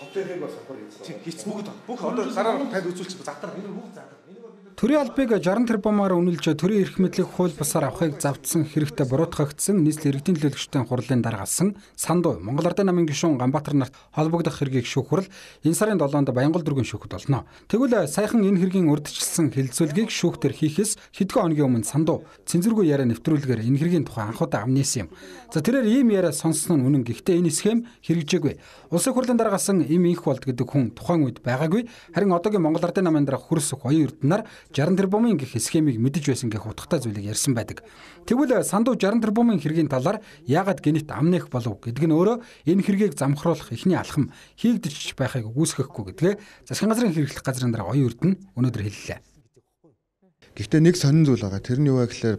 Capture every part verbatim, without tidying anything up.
Хотелыг бас авах гэж. Хийц бүгд бүх одоо дараа нь танд үзүүлчих задар энэ бүх задар. Төрийн албыг шестьдесят тэрбумаар үнэлж төрийн эрх мэдлийг хууль бусаар авахыг завдсан хэрэгтэй буруутгагдсан нийслэл иргэдийн төлөөлөгчдийн хурлын даргаалсан Сандуу Монгол Ардын намын гишүүн Ганбаатар нарт холбогдох хэргийг шүүхрэл энэ сарын долоонд Баянгол дүүргийн шүүхэд болно. Тэгвэл саяхан энэ хэргийн урьдчилсан хэлэлцүүлгийг шүүхтэр хийхээс хэдхэн өдрийн өмнө Сандуу цэнзэргүй яриа нэвтрүүлгээр энэ хэргийн тухай анхудаа амнээсэн юм. За тэрээр ийм яриа сонссон нь үнэн, гэхдээ энэ схем хэрэгжээгүй. Улсын хурлын даргаалсан им инх болд гэдэг хүн тухайн үед байгаагүй. Харин одоогийн Монгол Ардын намын дарга хүрсэх оюун эрдэнээр шестьдесят тэрбумын гэх схемийг мэдэж байсан гэх утгатай зүйлийг ярьсан байдаг. Тэгвэл Сандуу шестьдесят тэрбумын хэргийн талаар яагаад гэнэт амнах болов гэдэг нь өөрөө энэ хэргийг замхруулах эхний алхам хийгдэж байхыг үгүйсгэхгүй гэдгээ засгийн газрын хэрэглэх газрын дарга оюун эрдэнэ өнөөдөр хэллээ. Гэхдээ нэг сонин зүйл байгаа. Тэр нь юу вэ гэхээр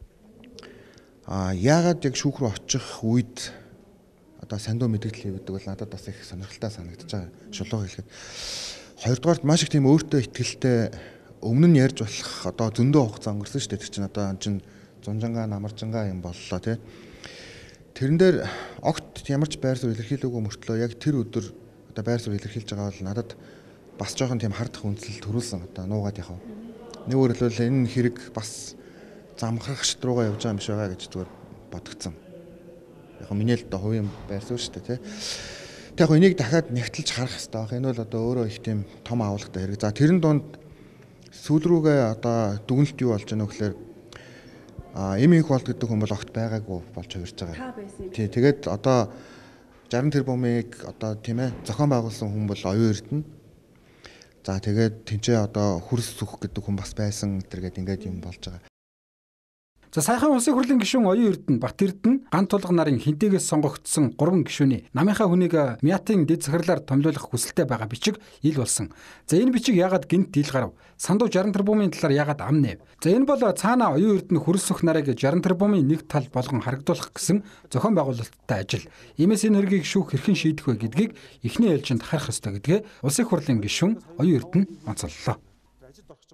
а яагаад яг шүүх рүү очих үед одоо Сандуу мэдээлэл хийдэг бол надад бас их сонирхолтой санагдаж байгаа. Шулууга хэлэхэд хоёрдугаарт маш их тийм өөртөө ихтгэлтэй өмнө нь ярьж болох одоо зөндөө хугацаа өнгөрсөн шүү дээ. Тэр чинь одоо чинь зунжангаа намаржангаа юм боллоо тий. Тэрэн дээр огт ямар ч байр суурь илэрхийлээгүй мөртлөө яг тэр өдөр одоо байр суурь илэрхийлж байгаа бол надад бас жоохон тийм хардах үндэслэл төрүүлсэн одоо нуугаад яхав. Нэг өөрөлдөл энэ хэрэг бас замхрах шат руугаа явж байгаа юм шиг байгаа гэж зүгээр бодогдсон. Яг миний л одоо хувийн байр суурь шүү дээ тий. Тэг яг энийг дахиад нэгтэлж харах хэрэгтэй баг. Энэ бол одоо өөрөө их тийм том авалгатай хэрэг. За тэрэн донд сүүл рүүгээ одоо дүгнэлт юу болж байна вэ гэхээр а им инх болд гэдэг хүн бол огт байгаагүй болж хувирж байгаа. Тий, тэгээд одоо шестьдесят тэрбумыг одоо тийм ээ зохион байгуулсан хүн бол оюун эрдэнэ. За тэгээд тэнцээ одоо хүрс сүх гэдэг хүн бас байсан гэдэргээд ингээд юм болж байгаа. За саяхан улсын хурлын гишүүн оюун эрдэнэ Бат Эрдэнэ ганц тулга нарын хинтээгээс сонгогдсон гурван гишүүний намынхаа хүнийг Мятын дэд захирлаар томилуулах хүсэлтэй байгаа бичиг ил болсон. За энэ бичиг яагаад гинт ил гарав? Сандуу шестьдесят тэрбумын талаар яагаад амнав? За энэ бол цаана оюун эрдэнэ хүрс сүх нарыг шестьдесят тэрбумын нэг тал болгон харагдуулах гэсэн зохион байгуулалттай ажил. Иймээс энэ хэргийг шүүх хэрхэн шийдэх вэ гэдгийг эхний ээлжинд харах ёстой гэдгээ улсын хурлын гишүүн оюун эрдэнэ онцоллоо.